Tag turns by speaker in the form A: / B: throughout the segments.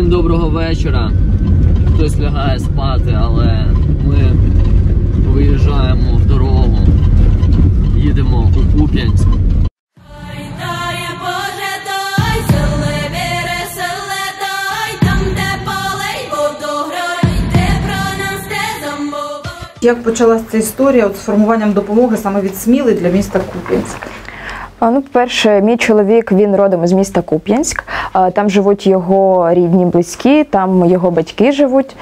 A: Всім доброго вечора. Хтось лягає спати, але ми виїжджаємо в дорогу. Їдемо у Куп'янськ.
B: Як почалася ця історія з формуванням допомоги саме від Сміли для міста Куп'янськ?
C: Ну, по-перше, мій чоловік, він родом із міста Куп'янськ. Там живуть його рідні, близькі, там його батьки живуть.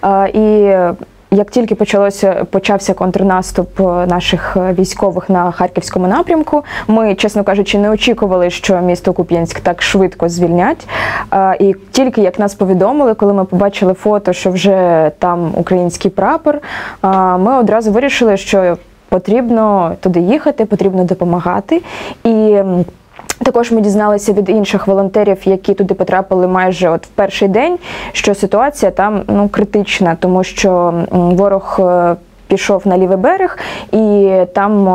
C: І як тільки почався контрнаступ наших військових на Харківському напрямку, ми, чесно кажучи, не очікували, що місто Куп'янськ так швидко звільнять. І тільки як нас повідомили, коли ми побачили фото, що вже там український прапор, ми одразу вирішили, що потрібно туди їхати, потрібно допомагати. І також ми дізналися від інших волонтерів, які туди потрапили майже в перший день, що ситуація там критична, тому що ворог пішов на лівий берег, і там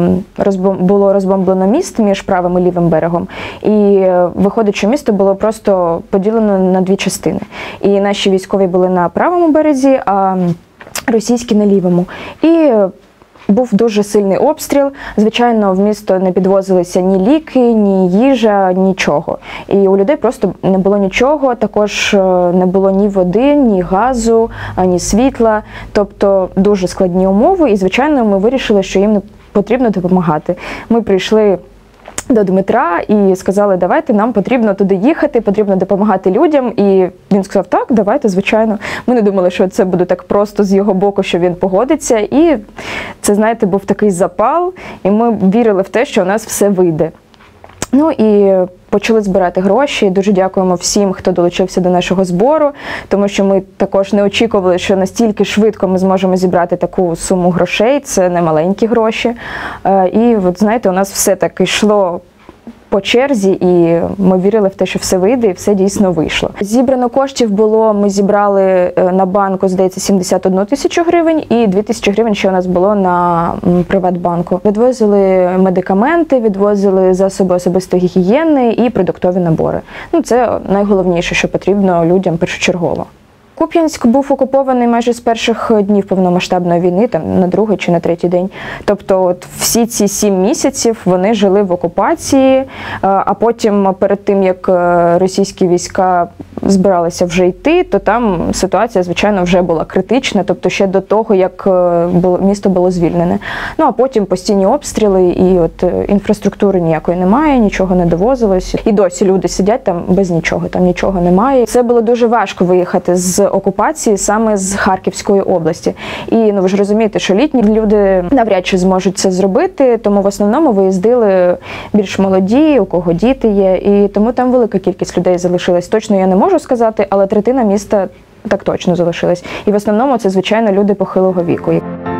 C: було розбомблено міст між правим і лівим берегом. І виходить, що місто було просто поділено на дві частини. І наші військові були на правому березі, а російські на лівому. І був дуже сильний обстріл. Звичайно, в місто не підвозилися ні ліки, ні їжа, нічого. І у людей просто не було нічого, також не було ні води, ні газу, ні світла. Тобто дуже складні умови, і, звичайно, ми вирішили, що їм потрібно допомагати. Ми прийшли до Дмитра і сказали, давайте, нам потрібно туди їхати, потрібно допомагати людям. І він сказав, так, давайте, звичайно. Ми не думали, що це буде так просто з його боку, що він погодиться. І це, знаєте, був такий запал, і ми вірили в те, що у нас все вийде. Ну і почали збирати гроші. Дуже дякуємо всім, хто долучився до нашого збору, тому що ми також не очікували, що настільки швидко ми зможемо зібрати таку суму грошей. Це не маленькі гроші. І от, знаєте, у нас все так йшло по черзі, і ми вірили в те, що все вийде, і все дійсно вийшло. Зібрано коштів було, ми зібрали на банку, здається, 71 тисячу гривень, і 2 тисячі гривень ще у нас було на Приватбанку. Відвозили медикаменти, відвозили засоби особистої гігієни і продуктові набори. Ну, це найголовніше, що потрібно людям першочергово. Куп'янськ був окупований майже з перших днів повномасштабної війни, там на другий чи на третій день. Тобто от всі ці 7 місяців вони жили в окупації, а потім перед тим, як російські війська збиралися вже йти, то там ситуація, звичайно, вже була критична, тобто ще до того, як місто було звільнене. Ну, а потім постійні обстріли, і от інфраструктури ніякої немає, нічого не довозилось. І досі люди сидять там без нічого, там нічого немає. Це було дуже важко виїхати з окупації саме з Харківської області. І ви ж розумієте, що літні люди навряд чи зможуть це зробити, тому в основному виїздили більш молоді, у кого діти є, і тому там велика кількість людей залишилась. Точно я не можу сказати, але третина міста так точно залишилась. І в основному це, звичайно, люди похилого віку.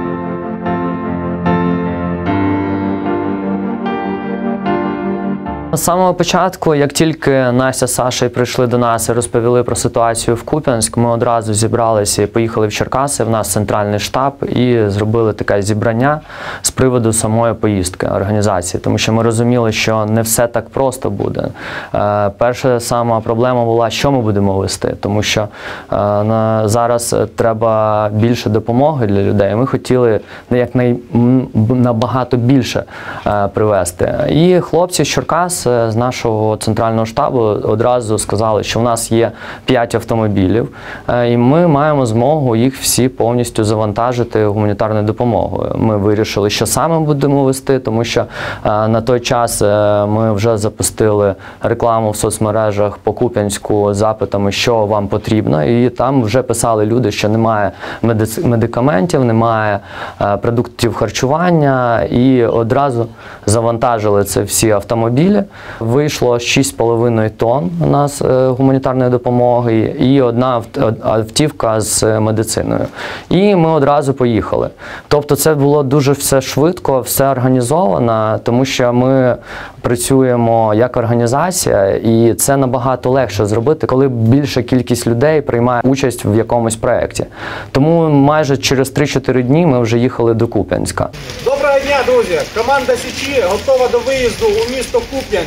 A: З самого початку, як тільки Настя з Сашею прийшли до нас і розповіли про ситуацію в Куп'янськ, ми одразу зібралися і поїхали в Черкаси, в нас центральний штаб, і зробили таке зібрання з приводу самої поїздки, організації. Тому що ми розуміли, що не все так просто буде. Перша сама проблема була, що ми будемо вести, тому що зараз треба більше допомоги для людей. Ми хотіли набагато більше привезти. І хлопці з Черкас, з нашого центрального штабу, одразу сказали, що в нас є 5 автомобілів, і ми маємо змогу їх всі повністю завантажити гуманітарною допомогою. Ми вирішили, що саме будемо вести, тому що на той час ми вже запустили рекламу в соцмережах по Куп'янську з запитами, що вам потрібно, і там вже писали люди, що немає медикаментів, немає продуктів харчування, і одразу завантажили це всі автомобілі. Вийшло 6,5 тонн у нас гуманітарної допомоги і одна автівка з медициною. І ми одразу поїхали. Тобто це було дуже все швидко, все організовано, тому що ми працюємо як організація, і це набагато легше зробити, коли більша кількість людей приймає участь в якомусь проєкті. Тому майже через 3-4 дні ми вже їхали до Куп'янська.
D: Доброго дня, друзі! Команда Січі готова до виїзду у місто Куп'янськ.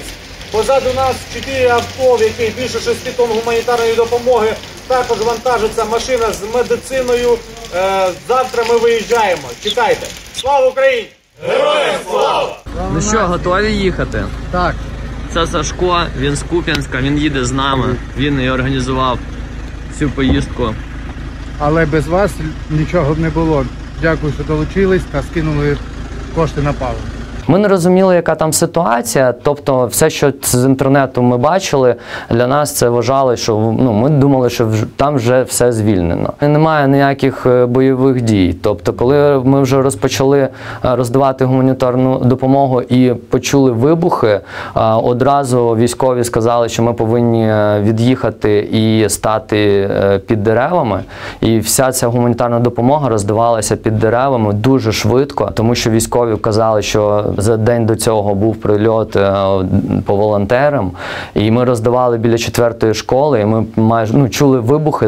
D: Позаду нас 4 авто, в яких більше 6 тонн гуманітарної допомоги. Також вантажиться машина з медициною. Завтра ми виїжджаємо. Чекайте. Слава Україні! Героям слава!
A: Ну що, готові їхати?
E: Так,
A: Це Сашко, він з Куп'янська, він їде з нами. Він і організував цю поїздку.
E: але без вас нічого б не було. Дякую, що долучились та скинули кошти на паливо.
A: Ми не розуміли, яка там ситуація, тобто все, що з інтернету ми бачили, для нас це вважали, що ми думали, що там вже все звільнено. Немає ніяких бойових дій. Тобто, коли ми вже розпочали роздавати гуманітарну допомогу і почули вибухи, одразу військові сказали, що ми повинні від'їхати і стати під деревами. І вся ця гуманітарна допомога роздавалася під деревами дуже швидко, тому що військові казали, що за день до цього був прильот по волонтерам, і ми роздавали біля 4-ї школи, і ми майже чули вибухи.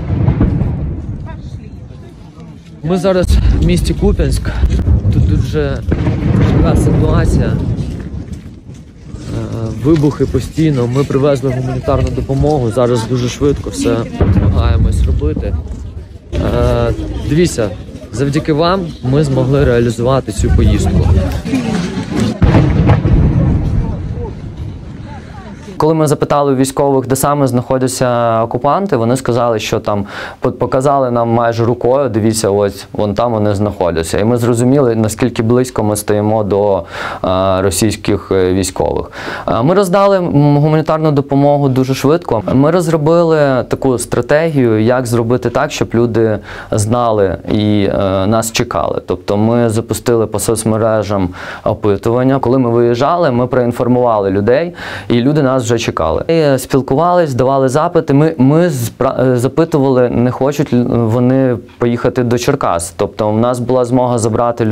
A: Ми зараз в місті Куп'янськ. Тут дуже така ситуація. Вибухи постійно. Ми привезли гуманітарну допомогу. Зараз дуже швидко все намагаємось робити. Дивіться, завдяки вам ми змогли реалізувати цю поїздку. Коли ми запитали у військових, де саме знаходяться окупанти, вони сказали, що там показали нам майже рукою, дивіться, ось вон там вони знаходяться. І ми зрозуміли, наскільки близько ми стоїмо до російських військових. Ми роздали гуманітарну допомогу дуже швидко. Ми розробили таку стратегію, як зробити так, щоб люди знали і нас чекали. Тобто ми запустили по соцмережам опитування. Коли ми виїжджали, ми проінформували людей, і люди нас вже чекали. І спілкувались, давали запити. Ми запитували, не хочуть вони поїхати до Черкас. Тобто у нас була змога забрати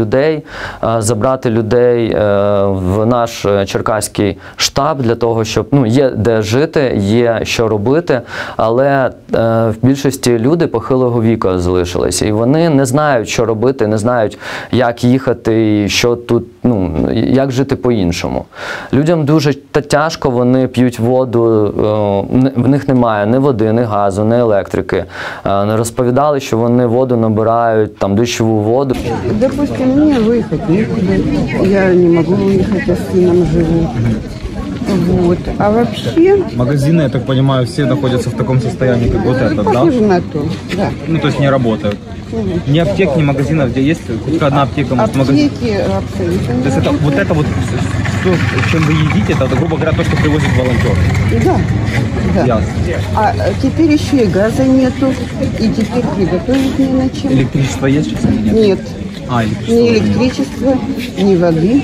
A: людей в наш черкаський штаб для того, щоб є де жити, є що робити, але в більшості люди похилого віку залишилися. І вони не знають, що робити, не знають, як їхати і що тут, як жити по-іншому. Людям дуже тяжко, вони п'ють воду, в них немає ні води, ні газу, ні електрики. Розповідали, що вони воду набирають, дощову воду.
F: Допустим, мне выехать некуда, я не могу выехать, я с сыном живу. Вот. А вообще...
G: Магазины, я так понимаю, все находятся в таком состоянии, как вот этот, да?
F: Похоже на то, да.
G: Ну, то есть не работают. Ни аптек, ни магазинов, где есть хоть одна аптека, может, магазин.
F: Аптеки абсолютно не
G: То есть это, вот это вот, то, чем вы едите, это, грубо говоря, то, что привозят волонтеры.
F: Да, да.
G: Ясно.
F: А теперь еще и газа нету, и теперь приготовить не на чем.
G: Электричество есть сейчас или нет?
F: Нет,
G: Электричество.
F: ни электричества, ни воды.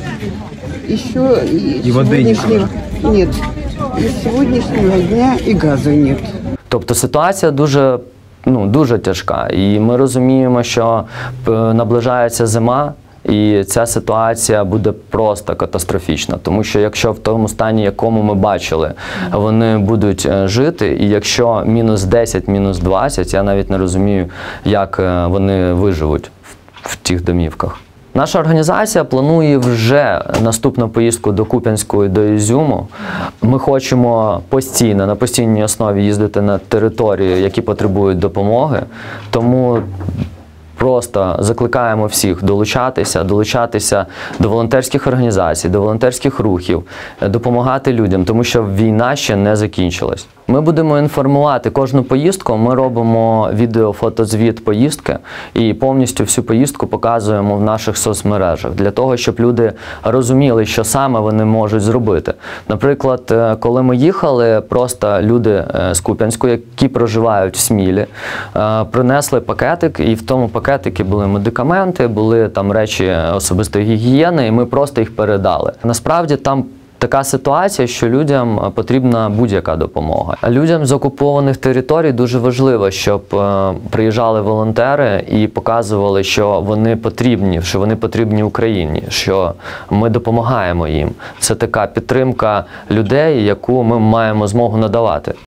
F: Еще и
G: воды нет.
F: Нет. И с сегодняшнего дня и газа нет.
A: Тобто ситуація дуже тяжка. І ми розуміємо, що наближається зима, і ця ситуація буде просто катастрофічна. Тому що якщо в тому стані, якому ми бачили, вони будуть жити, і якщо мінус 10, мінус 20, я навіть не розумію, як вони виживуть в тих домівках. Наша організація планує вже наступну поїздку до Куп'янську і до Ізюму. Ми хочемо на постійній основі їздити на території, які потребують допомоги. Тому просто закликаємо всіх долучатися до волонтерських організацій, до волонтерських рухів, допомагати людям, тому що війна ще не закінчилась. Ми будемо інформувати кожну поїздку, ми робимо відео-фотозвіт поїздки і повністю всю поїздку показуємо в наших соцмережах, для того, щоб люди розуміли, що саме вони можуть зробити. Наприклад, коли ми їхали, просто люди з Куп'янську, які проживають в Смілі, принесли пакетик, і в тому пакетику були медикаменти, були там речі особистої гігієни, і ми просто їх передали. Насправді там така ситуація, що людям потрібна будь-яка допомога. Людям з окупованих територій дуже важливо, щоб приїжджали волонтери і показували, що вони потрібні Україні, що ми допомагаємо їм. Це така підтримка людей, яку ми маємо змогу надавати.